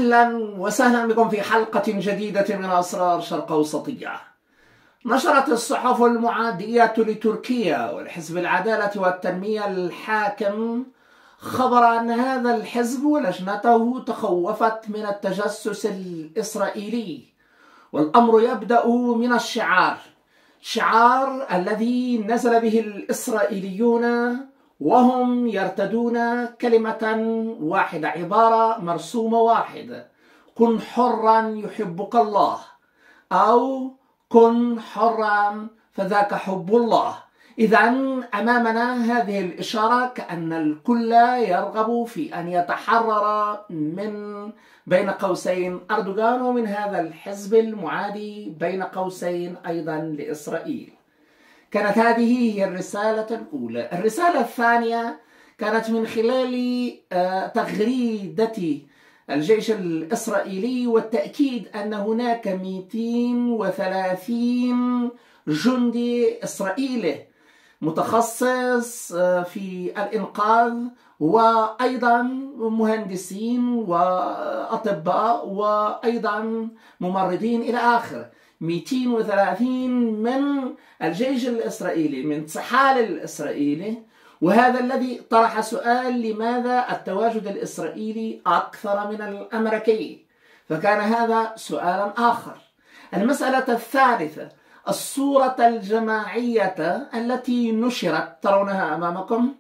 أهلا وسهلا بكم في حلقة جديدة من أسرار شرق أوسطية. نشرت الصحف المعادية لتركيا والحزب العدالة والتنمية الحاكم خبر أن هذا الحزب ولجنته تخوفت من التجسس الإسرائيلي، والأمر يبدأ من شعار الذي نزل به الإسرائيليون وهم يرتدون كلمة واحدة، عبارة مرسومة واحدة: كن حرا يحبك الله، أو كن حرا فذاك حب الله. إذا أمامنا هذه الإشارة كأن الكل يرغب في أن يتحرر من بين قوسين أردوغان ومن هذا الحزب المعادي بين قوسين أيضا لإسرائيل. كانت هذه هي الرسالة الأولى. الرسالة الثانية كانت من خلال تغريدة الجيش الإسرائيلي والتأكيد أن هناك 230 جندي إسرائيلي متخصص في الإنقاذ، وأيضا مهندسين وأطباء وأيضا ممرضين إلى آخره. 230 من الجيش الإسرائيلي، من سحال الإسرائيلي. وهذا الذي طرح سؤال: لماذا التواجد الإسرائيلي أكثر من الأمريكي؟ فكان هذا سؤالا آخر. المسألة الثالثة: الصورة الجماعية التي نشرت ترونها أمامكم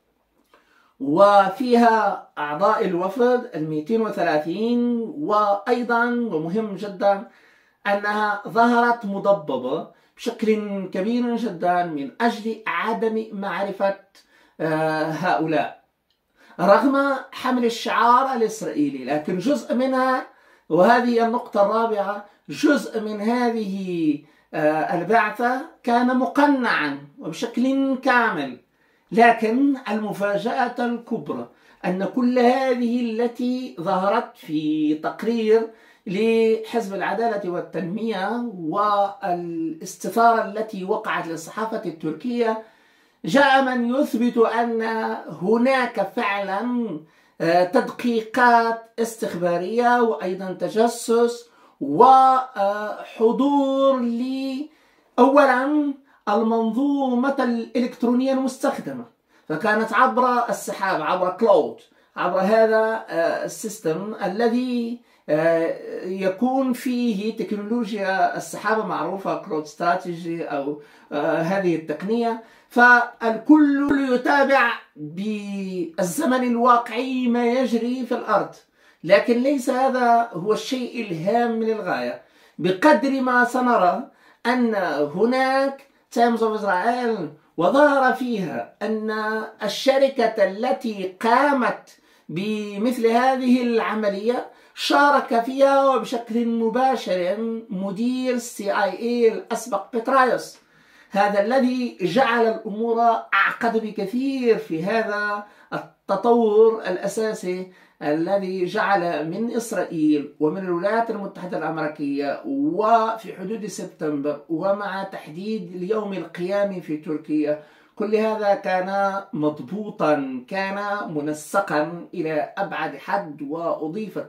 وفيها أعضاء الوفد 230، وأيضا ومهم جدا أنها ظهرت مضببة بشكل كبير جدا من أجل عدم معرفة هؤلاء رغم حمل الشعار الإسرائيلي. لكن جزء منها، وهذه النقطة الرابعة، جزء من هذه البعثة كان مقنعا وبشكل كامل. لكن المفاجأة الكبرى أن كل هذه التي ظهرت في تقرير لحزب العدالة والتنمية والاستثارة التي وقعت للصحافة التركية، جاء من يثبت أن هناك فعلا تدقيقات استخبارية وأيضا تجسس وحضور أولا المنظومة الإلكترونية المستخدمة، فكانت عبر السحاب، عبر كلاود، عبر هذا السيستم الذي يكون فيه تكنولوجيا السحابة معروفة، كلاود استراتيجي أو هذه التقنية. فالكل يتابع بالزمن الواقعي ما يجري في الأرض. لكن ليس هذا هو الشيء الهام للغاية، بقدر ما سنرى أن هناك تايمز اوف إسرائيل وظهر فيها أن الشركة التي قامت بمثل هذه العملية شارك فيها وبشكل مباشر مدير CIA الأسبق بطريوس. هذا الذي جعل الأمور أعقد بكثير في هذا التطور الأساسي الذي جعل من إسرائيل ومن الولايات المتحدة الأمريكية وفي حدود سبتمبر ومع تحديد اليوم القيامي في تركيا، كل هذا كان مضبوطا، كان منسقا إلى أبعد حد، وأضيفت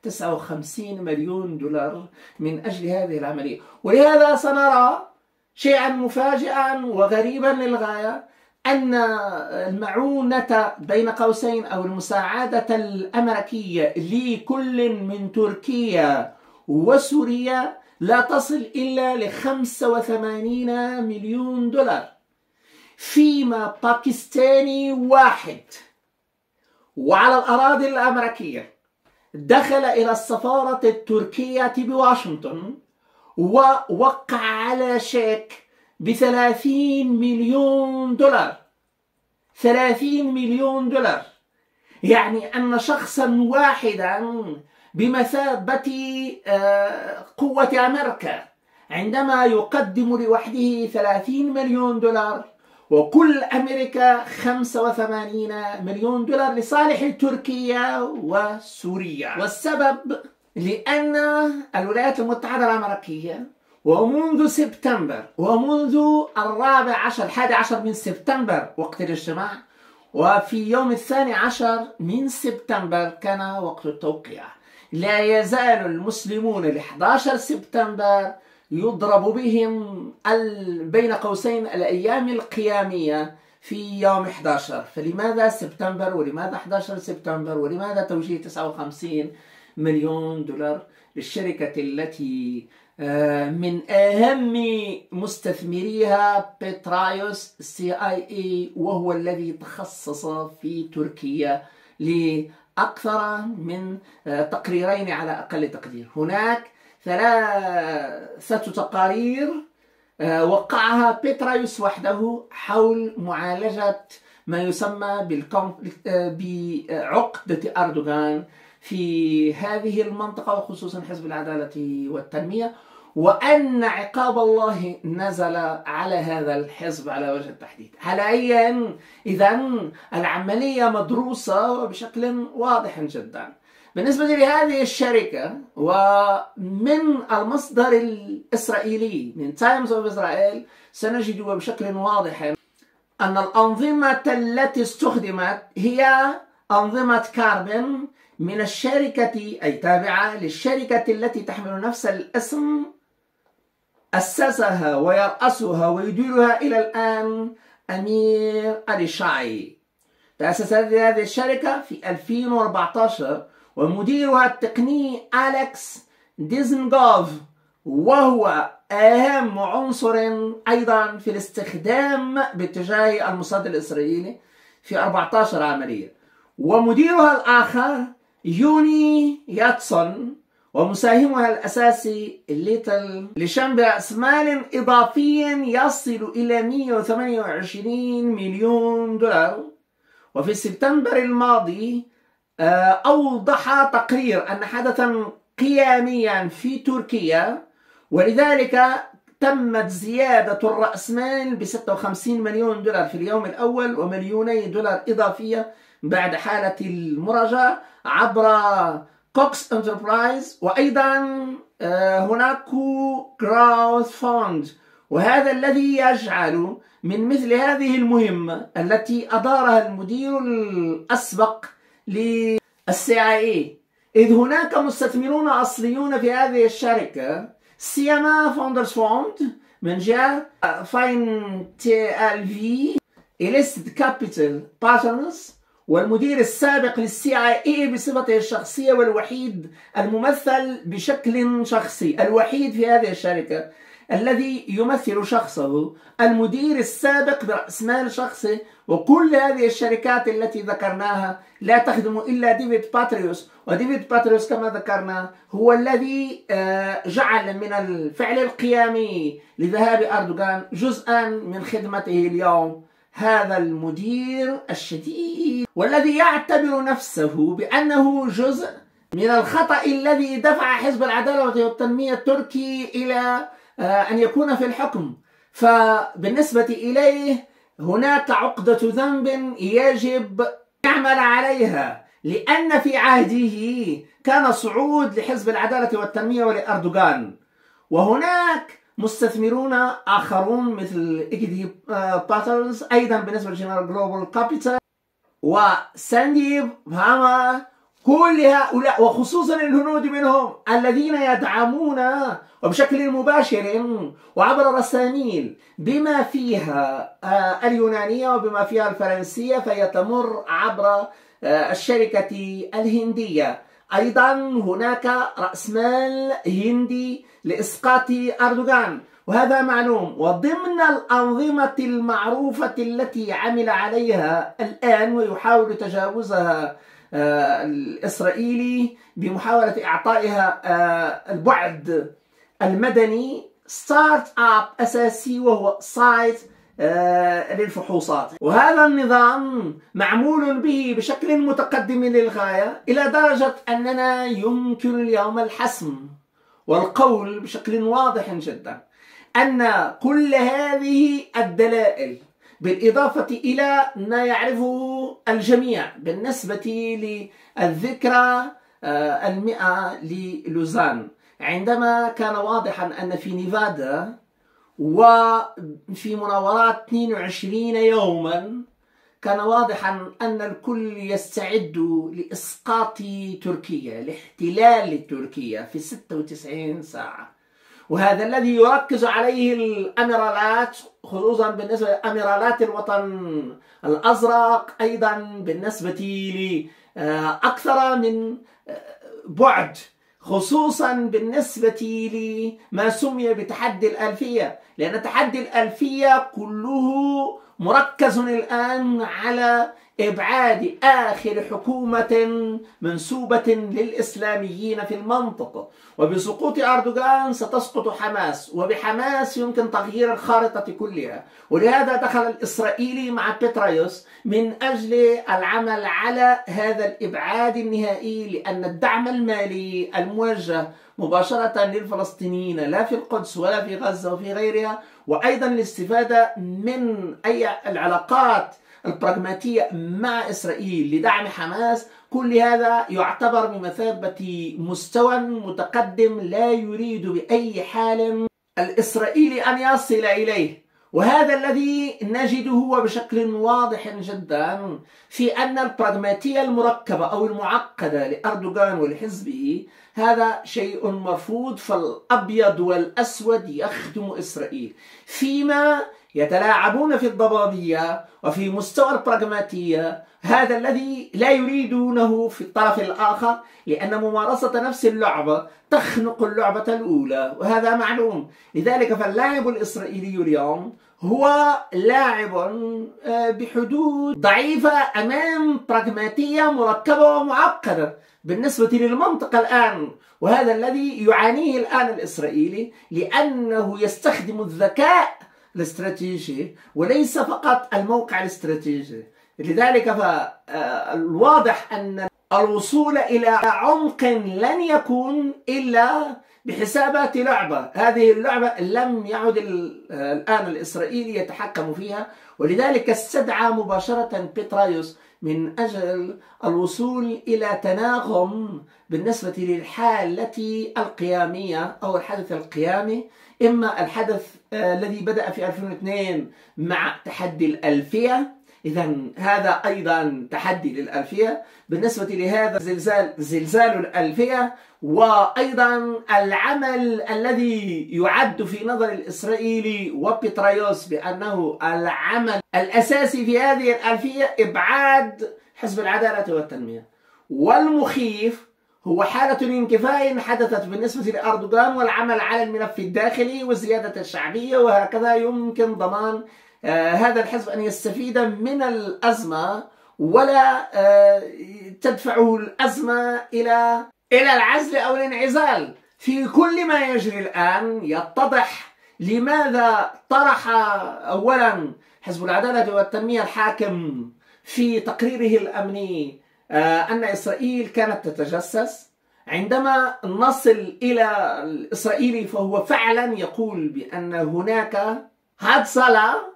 59 مليون دولار من أجل هذه العملية. ولهذا سنرى شيئا مفاجئا وغريبا للغاية، أن المعونة بين قوسين أو المساعدة الأمريكية لكل من تركيا وسوريا لا تصل إلا ل85 مليون دولار، فيما باكستاني واحد وعلى الأراضي الأمريكية دخل إلى السفارة التركية بواشنطن ووقع على شيك ب30 مليون دولار. 30 مليون دولار، يعني أن شخصا واحدا بمثابة قوة أمريكا عندما يقدم لوحده 30 مليون دولار، وكل أمريكا 85 مليون دولار لصالح تركيا وسوريا. والسبب لأن الولايات المتحدة الأمريكية ومنذ سبتمبر، ومنذ 11 من سبتمبر وقت الاجتماع، وفي يوم 12 من سبتمبر كان وقت التوقيع. لا يزال المسلمون ل 11 سبتمبر يضرب بهم بين قوسين الأيام القيامية في يوم 11. فلماذا سبتمبر؟ ولماذا 11 سبتمبر؟ ولماذا توجيه 59 مليون دولار للشركة التي من أهم مستثمريها بيترايوس CIA، وهو الذي تخصص في تركيا لأكثر من تقريرين على أقل تقدير. هناك 3 تقارير وقعها بيترايوس وحده حول معالجة ما يسمى بعقدة أردوغان في هذه المنطقة، وخصوصا حزب العدالة والتنمية، وأن عقاب الله نزل على هذا الحزب على وجه التحديد. حاليا إذن العملية مدروسة بشكل واضح جدا. بالنسبة لهذه الشركة، ومن المصدر الإسرائيلي من تايمز أوف إسرائيل سنجد بشكل واضح أن الأنظمة التي استخدمت هي أنظمة كاربن من الشركة، أي تابعة للشركة التي تحمل نفس الاسم أسسها ويرأسها ويديرها إلى الآن أمير أليشاي. تأسست هذه الشركة في 2014 ومديرها التقني أليكس ديزنغوف، وهو أهم عنصر أيضا في الاستخدام باتجاه الموساد الإسرائيلي في 14 عملية. ومديرها الآخر يوني ياتسون، ومساهمها الأساسي ليتل لشن برأس مال إضافي يصل إلى 128 مليون دولار. وفي سبتمبر الماضي أوضح تقرير أن حدثا قياميا في تركيا، ولذلك تمت زيادة الرأسمال ب 56 مليون دولار في اليوم الأول، ومليوني دولار إضافية بعد حالة المراجعة عبر كوكس انتربرايز. وأيضا هناك جراوث فوند، وهذا الذي يجعل من مثل هذه المهمة التي أدارها المدير الأسبق للCIA، إذ هناك مستثمرون أصليون في هذه الشركة، سيما فوندرز فوند من جهة FineTLV إليستد كابيتال بارتنرز، والمدير السابق للCIA بصفته الشخصية والوحيد الممثل بشكل شخصي، الوحيد في هذه الشركة الذي يمثل شخصه، المدير السابق برأس مال شخصي. وكل هذه الشركات التي ذكرناها لا تخدم إلا ديفيد باتريوس، وديفيد باتريوس كما ذكرنا هو الذي جعل من الفعل القيامي لذهاب أردوغان جزءا من خدمته اليوم. هذا المدير الشديد والذي يعتبر نفسه بأنه جزء من الخطأ الذي دفع حزب العدالة والتنمية التركي إلى أن يكون في الحكم. فبالنسبة إليه هناك عقدة ذنب يجب يعمل عليها، لأن في عهده كان صعود لحزب العدالة والتنمية ولأردوغان، وهناك مستثمرون آخرون مثل إيكيدي باترنز، أيضا بالنسبة لجنرال جلوبال كابيتال وسانديب هاما، كل هؤلاء وخصوصا الهنود منهم الذين يدعمون وبشكل مباشر وعبر رسائل بما فيها اليونانية وبما فيها الفرنسية، فهي تمر عبر الشركة الهندية. أيضا هناك رأس مال هندي لإسقاط أردوغان، وهذا معلوم. وضمن الأنظمة المعروفة التي عمل عليها الآن ويحاول تجاوزها الإسرائيلي بمحاولة إعطائها البعد المدني، ستارت اب أساسي وهو سايت للفحوصات. وهذا النظام معمول به بشكل متقدم للغاية، إلى درجة أننا يمكن اليوم الحسم والقول بشكل واضح جدا أن كل هذه الدلائل بالإضافة إلى ما يعرفه الجميع بالنسبة للذكرى 100 للوزان، عندما كان واضحا أن في نيفادا وفي مناورات 22 يوما كان واضحا أن الكل يستعد لإسقاط تركيا، لاحتلال تركيا في 96 ساعة. وهذا الذي يركز عليه الأميرالات، خصوصا بالنسبة لأميرالات الوطن الأزرق، أيضا بالنسبة لأكثر من بعد، خصوصا بالنسبة لما سمي بتحدي الألفية، لأن تحدي الألفية كله مركز الآن على إبعاد آخر حكومة منسوبة للإسلاميين في المنطقة. وبسقوط أردوغان ستسقط حماس، وبحماس يمكن تغيير الخارطة كلها. ولهذا دخل الإسرائيلي مع بيترايوس من أجل العمل على هذا الإبعاد النهائي، لأن الدعم المالي الموجه مباشرة للفلسطينيين لا في القدس ولا في غزة وفي غيرها، وأيضا الاستفادة من أي العلاقات البراغماتية مع إسرائيل لدعم حماس، كل هذا يعتبر بمثابة مستوى متقدم لا يريد بأي حال الإسرائيلي أن يصل إليه. وهذا الذي نجده بشكل واضح جدا في أن البراغماتية المركبة أو المعقدة لأردوغان ولحزبه هذا شيء مرفوض، فالأبيض والأسود يخدم إسرائيل، فيما يتلاعبون في الضبابية وفي مستوى البراغماتية، هذا الذي لا يريدونه في الطرف الآخر، لأن ممارسة نفس اللعبة تخنق اللعبة الأولى، وهذا معلوم. لذلك فاللاعب الإسرائيلي اليوم هو لاعب بحدود ضعيفة أمام براغماتية مركبة ومعقدة بالنسبة للمنطقة الآن، وهذا الذي يعانيه الآن الإسرائيلي، لأنه يستخدم الذكاء الاستراتيجي وليس فقط الموقع الاستراتيجي. لذلك فالواضح أن الوصول إلى عمق لن يكون إلا بحسابات لعبة. هذه اللعبة لم يعد الآن الإسرائيلي يتحكم فيها، ولذلك استدعى مباشرة بيترايوس من أجل الوصول إلى تناغم بالنسبة للحالة القيامية أو الحدث القيامي، إما الحدث الذي بدأ في 2002 مع تحدي الألفية، إذا هذا أيضا تحدي للألفية، بالنسبة لهذا زلزال الألفية، وأيضا العمل الذي يعد في نظر الإسرائيلي وبيترايوس بأنه العمل الأساسي في هذه الألفية إبعاد حزب العدالة والتنمية. والمخيف هو حالة انكفاء حدثت بالنسبة لأردوغان والعمل على الملف الداخلي وزيادة الشعبية، وهكذا يمكن ضمان هذا الحزب أن يستفيد من الأزمة ولا تدفعه الأزمة إلى العزل أو الانعزال. في كل ما يجري الآن يتضح لماذا طرح أولا حزب العدالة والتنمية الحاكم في تقريره الأمني أن إسرائيل كانت تتجسس. عندما نصل إلى الإسرائيلي فهو فعلا يقول بأن هناك هدصلة،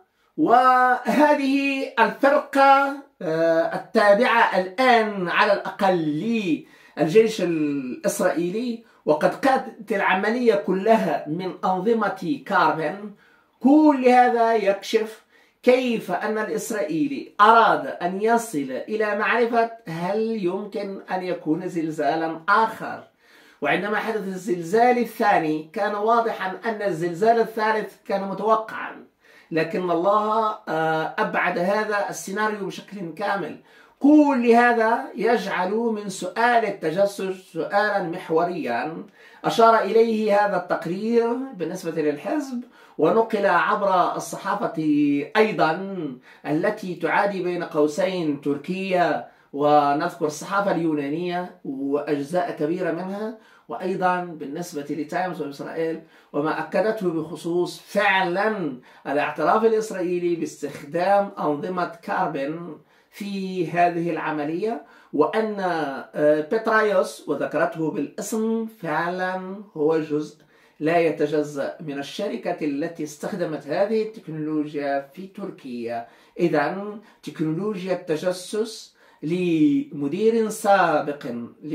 وهذه الفرقة التابعة الآن على الأقل للجيش الإسرائيلي، وقد قادت العملية كلها من أنظمة كاربن. كل هذا يكشف كيف أن الإسرائيلي أراد أن يصل إلى معرفة هل يمكن أن يكون زلزالا آخر. وعندما حدث الزلزال الثاني كان واضحا أن الزلزال الثالث كان متوقعا، لكن الله أبعد هذا السيناريو بشكل كامل. كل هذا يجعل من سؤال التجسس سؤالا محوريا أشار إليه هذا التقرير بالنسبة للحزب، ونقل عبر الصحافة أيضا التي تعادي بين قوسين تركيا، ونذكر الصحافة اليونانية وأجزاء كبيرة منها، وأيضا بالنسبة لتايمز وإسرائيل، وما أكدته بخصوص فعلا الاعتراف الإسرائيلي باستخدام أنظمة كاربن في هذه العملية، وأن بيترايوس وذكرته بالاسم فعلا هو جزء لا يتجزأ من الشركة التي استخدمت هذه التكنولوجيا في تركيا. إذن تكنولوجيا التجسس لمدير سابق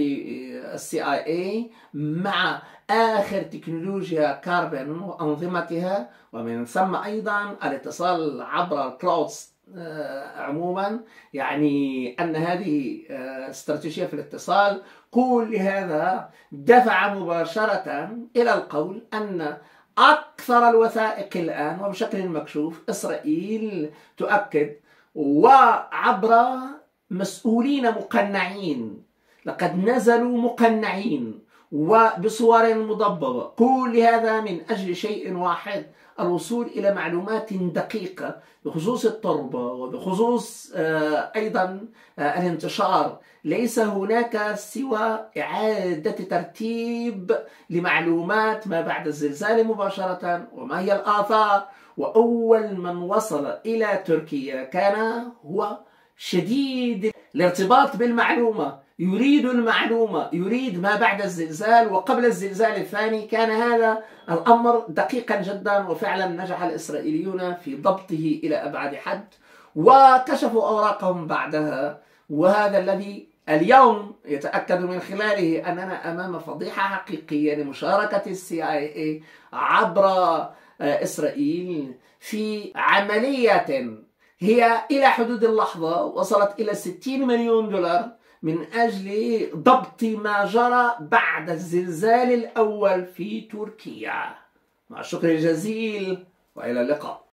للCIA مع آخر تكنولوجيا كاربن وأنظمتها، ومن ثم أيضا الاتصال عبر الكلاود عموما، يعني أن هذه استراتيجية في الاتصال. كل هذا دفع مباشرة إلى القول أن أكثر الوثائق الآن وبشكل مكشوف إسرائيل تؤكد، وعبر مسؤولين مقنعين، لقد نزلوا مقنعين وبصور مضببة، كل هذا من أجل شيء واحد: الوصول إلى معلومات دقيقة بخصوص التربة وبخصوص أيضا الانتشار. ليس هناك سوى إعادة ترتيب لمعلومات ما بعد الزلزال مباشرة وما هي الآثار. وأول من وصل إلى تركيا كان هو شديد الارتباط بالمعلومة، يريد المعلومة، يريد ما بعد الزلزال وقبل الزلزال الثاني. كان هذا الأمر دقيقا جدا، وفعلا نجح الإسرائيليون في ضبطه إلى أبعد حد، وكشفوا أوراقهم بعدها. وهذا الذي اليوم يتأكد من خلاله أننا أمام فضيحة حقيقية لمشاركة CIA عبر إسرائيل في عملية هي إلى حدود اللحظة وصلت إلى 60 مليون دولار من أجل ضبط ما جرى بعد الزلزال الأول في تركيا. مع الشكر الجزيل وإلى اللقاء.